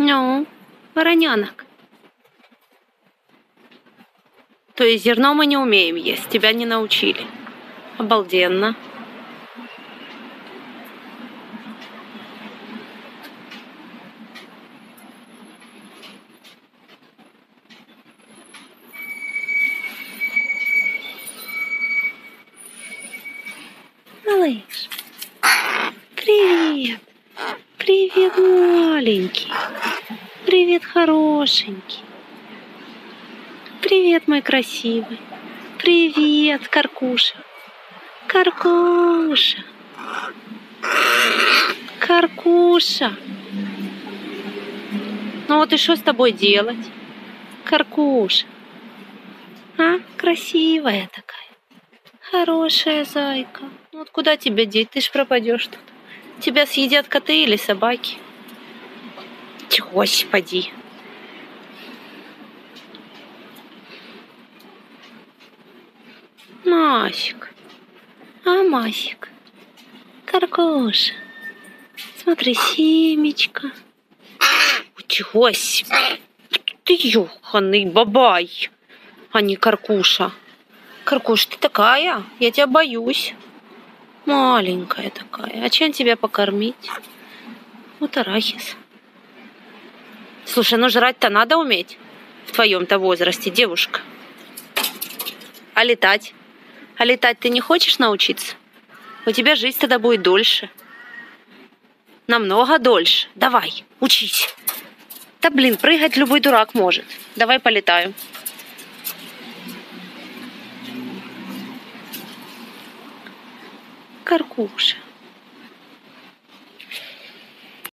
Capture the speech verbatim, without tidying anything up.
Ну, вороненок. То есть зерно мы не умеем есть, тебя не научили. Обалденно. Малыш, привет. Привет, маленький. Привет, хорошенький. Привет, мой красивый. Привет, Каркуша. Каркуша. Каркуша. Ну вот и что с тобой делать? Каркуша. А, красивая такая. Хорошая зайка. Ну вот куда тебя деть? Ты ж пропадешь тут. Тебя съедят коты или собаки. Господи. Масик. А, Масик. Каркуша. Смотри, семечко. Господи. Ты ёханый бабай. А не Каркуша. Каркуш, ты такая? Я тебя боюсь. Маленькая такая. А чем тебя покормить? Вот арахис. Слушай, ну жрать-то надо уметь в твоем-то возрасте, девушка. А летать? А летать ты не хочешь научиться? У тебя жизнь тогда будет дольше. Намного дольше. Давай, учись. Да блин, прыгать любой дурак может. Давай полетаю. Каркуша.